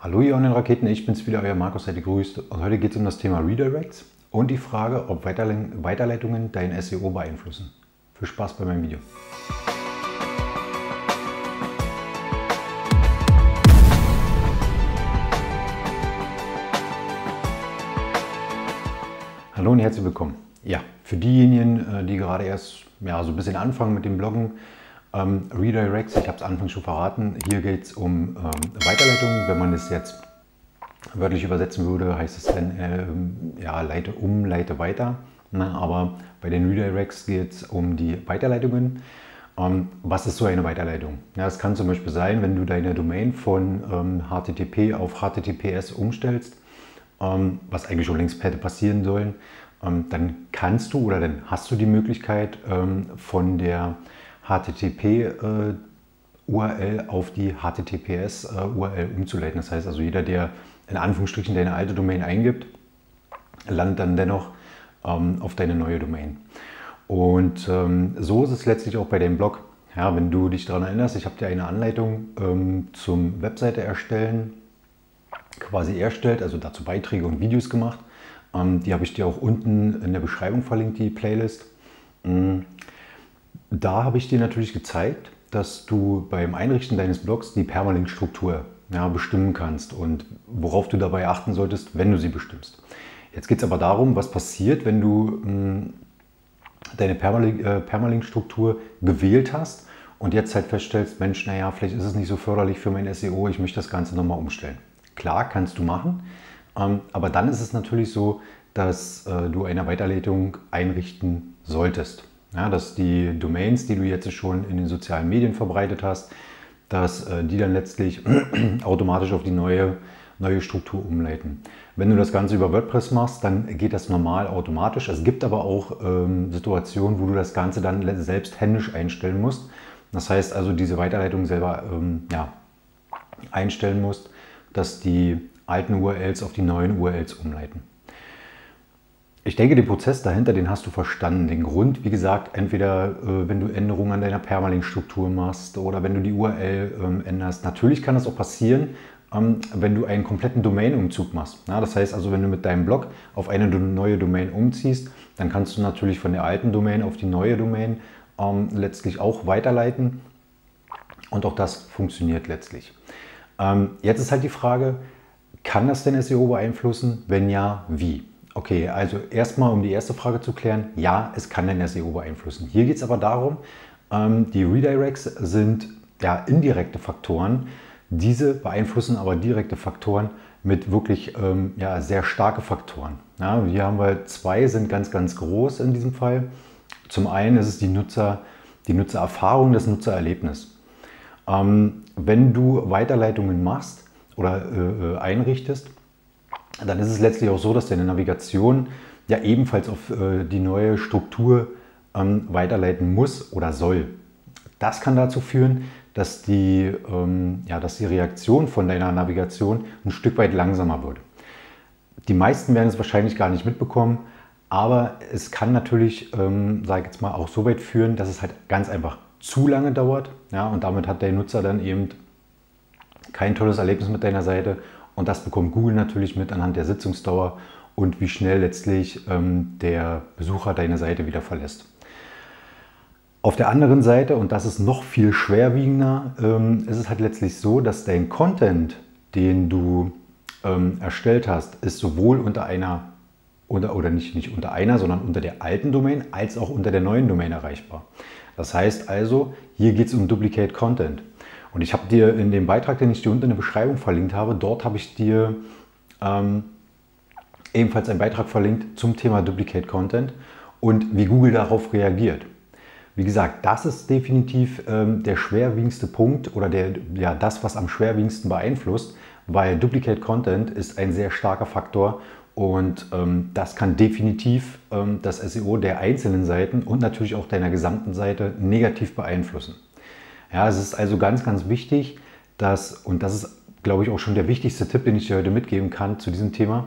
Hallo ihr Online-Raketen, ich bin's wieder, euer Markus, seid ihr grüßt. Und heute geht es um das Thema Redirects und die Frage, ob Weiterleitungen dein SEO beeinflussen. Viel Spaß bei meinem Video. Hallo und herzlich willkommen. Ja, für diejenigen, die gerade erst so ein bisschen anfangen mit dem Bloggen, Redirects, ich habe es anfangs schon verraten, hier geht es um Weiterleitungen. Wenn man es jetzt wörtlich übersetzen würde, heißt es dann, leite um, leite weiter. Na, aber bei den Redirects geht es um die Weiterleitungen. Was ist so eine Weiterleitung? Ja, es kann zum Beispiel sein, wenn du deine Domain von HTTP auf HTTPS umstellst, was eigentlich schon längst hätte passieren sollen, dann kannst du oder dann hast du die Möglichkeit, von der HTTP-URL auf die HTTPS-URL umzuleiten. Das heißt also, jeder, der in Anführungsstrichen deine alte Domain eingibt, landet dann dennoch auf deine neue Domain. Und so ist es letztlich auch bei deinem Blog. Ja, wenn du dich daran erinnerst, ich habe dir eine Anleitung zum Webseite erstellen quasi erstellt, also dazu Beiträge und Videos gemacht. Die habe ich dir auch unten in der Beschreibung verlinkt, die Playlist. Da habe ich dir natürlich gezeigt, dass du beim Einrichten deines Blogs die Permalink-Struktur bestimmen kannst und worauf du dabei achten solltest, wenn du sie bestimmst. Jetzt geht es aber darum, was passiert, wenn du deine Permalink-Struktur gewählt hast und jetzt halt feststellst, Mensch, naja, vielleicht ist es nicht so förderlich für mein SEO, ich möchte das Ganze nochmal umstellen. Klar, kannst du machen, aber dann ist es natürlich so, dass du eine Weiterleitung einrichten solltest. Ja, dass die Domains, die du jetzt schon in den sozialen Medien verbreitet hast, dass die dann letztlich automatisch auf die neue Struktur umleiten. Wenn du das Ganze über WordPress machst, dann geht das normal automatisch. Es gibt aber auch Situationen, wo du das Ganze dann selbst händisch einstellen musst. Das heißt also, diese Weiterleitung selber einstellen musst, dass die alten URLs auf die neuen URLs umleiten. Ich denke, den Prozess dahinter, den hast du verstanden. Den Grund, wie gesagt, entweder wenn du Änderungen an deiner Permalink-Struktur machst oder wenn du die URL änderst. Natürlich kann das auch passieren, wenn du einen kompletten Domain-Umzug machst. Ja, das heißt also, wenn du mit deinem Blog auf eine neue Domain umziehst, dann kannst du natürlich von der alten Domain auf die neue Domain letztlich auch weiterleiten. Und auch das funktioniert letztlich. Jetzt ist halt die Frage, kann das denn SEO beeinflussen? Wenn ja, wie? Okay, also erstmal, um die erste Frage zu klären, ja, es kann den SEO beeinflussen. Hier geht es aber darum, die Redirects sind indirekte Faktoren. Diese beeinflussen aber direkte Faktoren mit wirklich sehr starke Faktoren. Ja, hier haben wir zwei, sind ganz, ganz groß in diesem Fall. Zum einen ist es die Nutzererfahrung, das Nutzererlebnis. Wenn du Weiterleitungen machst oder einrichtest, dann ist es letztlich auch so, dass deine Navigation ja ebenfalls auf die neue Struktur weiterleiten muss oder soll. Das kann dazu führen, dass die Reaktion von deiner Navigation ein Stück weit langsamer wird. Die meisten werden es wahrscheinlich gar nicht mitbekommen, aber es kann natürlich, sage ich jetzt mal, auch so weit führen, dass es halt ganz einfach zu lange dauert. Ja, und damit hat der Nutzer dann eben kein tolles Erlebnis mit deiner Seite. Und das bekommt Google natürlich mit anhand der Sitzungsdauer und wie schnell letztlich der Besucher deine Seite wieder verlässt. Auf der anderen Seite, und das ist noch viel schwerwiegender, ist es halt letztlich so, dass dein Content, den du erstellt hast, ist sowohl unter einer, oder nicht unter einer, sondern unter der alten Domain, als auch unter der neuen Domain erreichbar. Das heißt also, hier geht es um Duplicate Content. Und ich habe dir in dem Beitrag, den ich dir unten in der Beschreibung verlinkt habe, dort habe ich dir ebenfalls einen Beitrag verlinkt zum Thema Duplicate Content und wie Google darauf reagiert. Wie gesagt, das ist definitiv der schwerwiegendste Punkt oder das, was am schwerwiegendsten beeinflusst, weil Duplicate Content ist ein sehr starker Faktor und das kann definitiv das SEO der einzelnen Seiten und natürlich auch deiner gesamten Seite negativ beeinflussen. Ja, es ist also ganz, ganz wichtig, und das ist, glaube ich, auch schon der wichtigste Tipp, den ich dir heute mitgeben kann zu diesem Thema,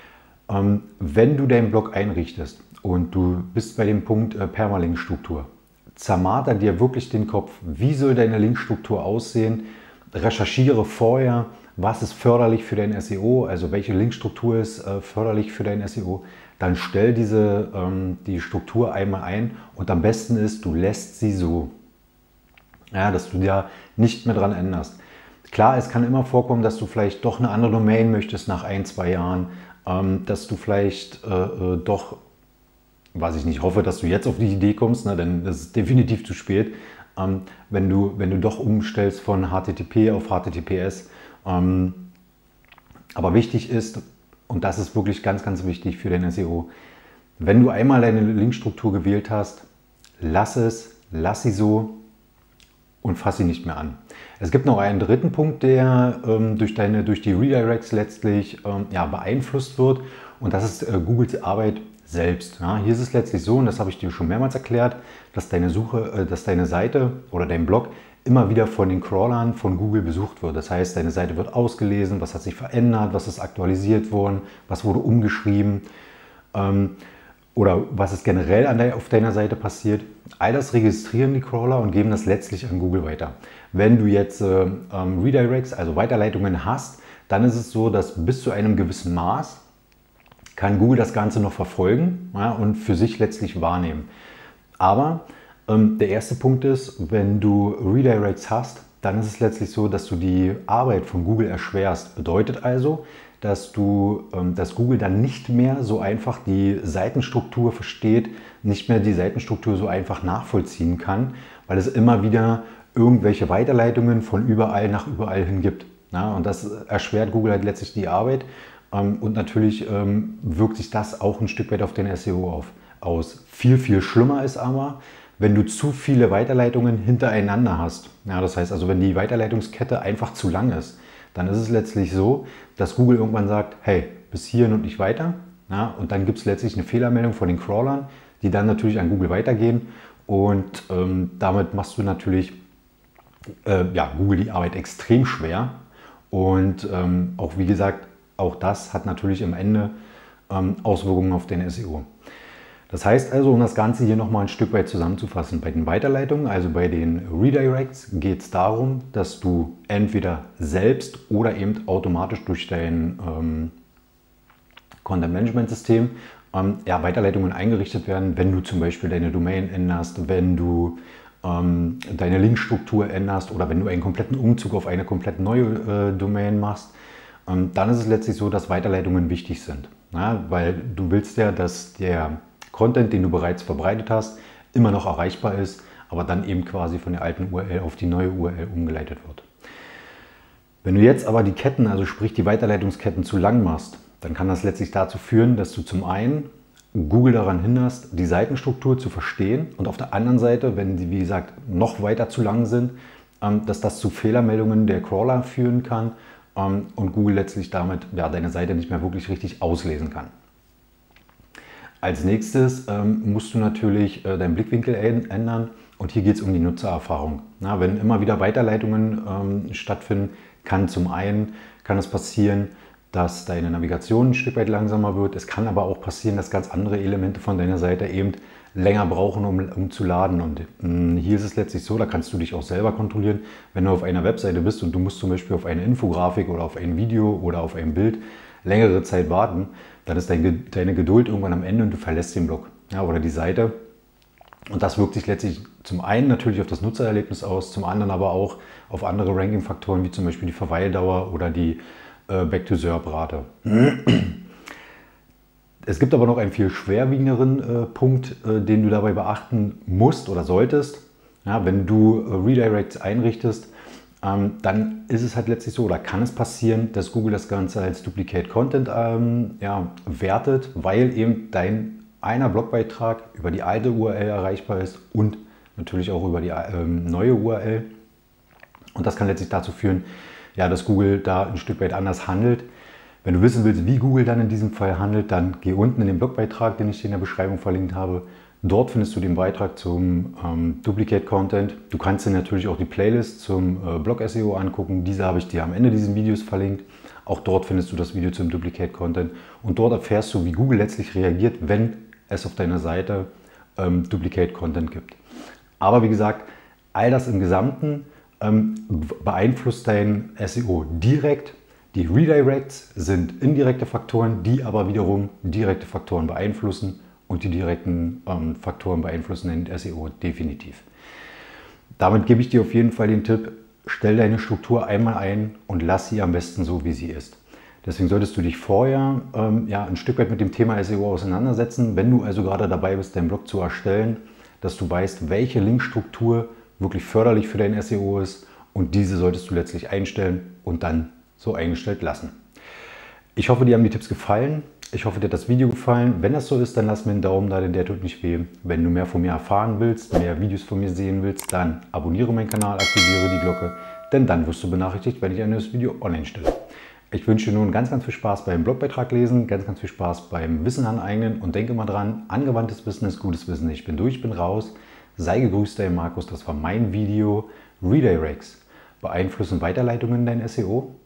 wenn du deinen Blog einrichtest und du bist bei dem Punkt Permalink-Struktur, zermarter dir wirklich den Kopf, wie soll deine Linkstruktur aussehen, recherchiere vorher, was ist förderlich für dein SEO, also welche Linkstruktur ist förderlich für dein SEO, dann stell die Struktur einmal ein und am besten ist, du lässt sie so, ja, dass du da nicht mehr dran änderst. Klar, es kann immer vorkommen, dass du vielleicht doch eine andere Domain möchtest nach 1, 2 Jahren, dass du vielleicht doch, was ich nicht hoffe, dass du jetzt auf die Idee kommst, ne, denn das ist definitiv zu spät, wenn du doch umstellst von HTTP auf HTTPS. Aber wichtig ist, und das ist wirklich ganz, ganz wichtig für dein SEO, wenn du einmal deine Linkstruktur gewählt hast, lass sie so und fass sie nicht mehr an. Es gibt noch einen dritten Punkt, der durch die Redirects letztlich beeinflusst wird, und das ist Googles Arbeit selbst. Ja, hier ist es letztlich so, und das habe ich dir schon mehrmals erklärt, dass deine Seite oder dein Blog immer wieder von den Crawlern von Google besucht wird. Das heißt, deine Seite wird ausgelesen, was hat sich verändert, was ist aktualisiert worden, was wurde umgeschrieben oder was ist generell auf deiner Seite passiert. All das registrieren die Crawler und geben das letztlich an Google weiter. Wenn du jetzt Redirects, also Weiterleitungen hast, dann ist es so, dass bis zu einem gewissen Maß kann Google das Ganze noch verfolgen, ja, und für sich letztlich wahrnehmen. Aber der erste Punkt ist, wenn du Redirects hast, dann ist es letztlich so, dass du die Arbeit von Google erschwerst. Bedeutet also, dass Google dann nicht mehr so einfach die Seitenstruktur versteht, nicht mehr die Seitenstruktur so einfach nachvollziehen kann, weil es immer wieder irgendwelche Weiterleitungen von überall nach überall hin gibt. Ja, und das erschwert Google halt letztlich die Arbeit. Und natürlich wirkt sich das auch ein Stück weit auf den SEO aus. Viel, viel schlimmer ist aber, wenn du zu viele Weiterleitungen hintereinander hast. Ja, das heißt also, wenn die Weiterleitungskette einfach zu lang ist, dann ist es letztlich so, dass Google irgendwann sagt, hey, bis hierhin und nicht weiter. Ja, und dann gibt es letztlich eine Fehlermeldung von den Crawlern, die dann natürlich an Google weitergehen. Und damit machst du natürlich Google die Arbeit extrem schwer. Und auch wie gesagt, auch das hat natürlich am Ende Auswirkungen auf den SEO. Das heißt also, um das Ganze hier nochmal ein Stück weit zusammenzufassen, bei den Weiterleitungen, also bei den Redirects, geht es darum, dass du entweder selbst oder eben automatisch durch dein Content-Management-System Weiterleitungen eingerichtet werden, wenn du zum Beispiel deine Domain änderst, wenn du deine Linkstruktur änderst oder wenn du einen kompletten Umzug auf eine komplett neue Domain machst. Dann ist es letztlich so, dass Weiterleitungen wichtig sind, ja, weil du willst ja, dass der Content, den du bereits verbreitet hast, immer noch erreichbar ist, aber dann eben quasi von der alten URL auf die neue URL umgeleitet wird. Wenn du jetzt aber die Ketten, also sprich die Weiterleitungsketten zu lang machst, dann kann das letztlich dazu führen, dass du zum einen Google daran hinderst, die Seitenstruktur zu verstehen, und auf der anderen Seite, wenn die, wie gesagt, noch weiter zu lang sind, dass das zu Fehlermeldungen der Crawler führen kann und Google letztlich damit deine Seite nicht mehr wirklich richtig auslesen kann. Als nächstes musst du natürlich deinen Blickwinkel ändern, und hier geht es um die Nutzererfahrung. Na, wenn immer wieder Weiterleitungen stattfinden, kann es passieren, dass deine Navigation ein Stück weit langsamer wird. Es kann aber auch passieren, dass ganz andere Elemente von deiner Seite eben länger brauchen, um zu laden. Und hier ist es letztlich so, da kannst du dich auch selber kontrollieren, wenn du auf einer Webseite bist und du musst zum Beispiel auf eine Infografik oder auf ein Video oder auf ein Bild längere Zeit warten, dann ist deine Geduld irgendwann am Ende und du verlässt den Blog, ja, oder die Seite. Und das wirkt sich letztlich zum einen natürlich auf das Nutzererlebnis aus, zum anderen aber auch auf andere Ranking-Faktoren, wie zum Beispiel die Verweildauer oder die Back-to-SERP-Rate. Es gibt aber noch einen viel schwerwiegenderen Punkt, den du dabei beachten musst oder solltest. Ja, wenn du Redirects einrichtest, dann ist es halt letztlich so, oder kann es passieren, dass Google das Ganze als Duplicate Content wertet, weil eben einer Blogbeitrag über die alte URL erreichbar ist und natürlich auch über die neue URL. Und das kann letztlich dazu führen, dass Google da ein Stück weit anders handelt. Wenn du wissen willst, wie Google dann in diesem Fall handelt, dann geh unten in den Blogbeitrag, den ich dir in der Beschreibung verlinkt habe. Dort findest du den Beitrag zum Duplicate Content. Du kannst dir natürlich auch die Playlist zum Blog SEO angucken. Diese habe ich dir am Ende dieses Videos verlinkt. Auch dort findest du das Video zum Duplicate Content. Und dort erfährst du, wie Google letztlich reagiert, wenn es auf deiner Seite Duplicate Content gibt. Aber wie gesagt, all das im Gesamten beeinflusst dein SEO direkt. Die Redirects sind indirekte Faktoren, die aber wiederum direkte Faktoren beeinflussen und die direkten Faktoren beeinflussen den SEO definitiv. Damit gebe ich dir auf jeden Fall den Tipp, stell deine Struktur einmal ein und lass sie am besten so, wie sie ist. Deswegen solltest du dich vorher ein Stück weit mit dem Thema SEO auseinandersetzen, wenn du also gerade dabei bist, deinen Blog zu erstellen, dass du weißt, welche Linkstruktur wirklich förderlich für dein SEO ist und diese solltest du letztlich einstellen und dann so eingestellt lassen. Ich hoffe, dir haben die Tipps gefallen. Ich hoffe, dir hat das Video gefallen. Wenn das so ist, dann lass mir einen Daumen da, denn der tut nicht weh. Wenn du mehr von mir erfahren willst, mehr Videos von mir sehen willst, dann abonniere meinen Kanal, aktiviere die Glocke, denn dann wirst du benachrichtigt, wenn ich ein neues Video online stelle. Ich wünsche dir nun ganz viel Spaß beim Blogbeitrag lesen, ganz viel Spaß beim Wissen aneignen und denke mal dran, angewandtes Wissen ist gutes Wissen. Ich bin durch, bin raus. Sei gegrüßt, dein Markus. Das war mein Video. Redirects beeinflussen Weiterleitungen in dein SEO?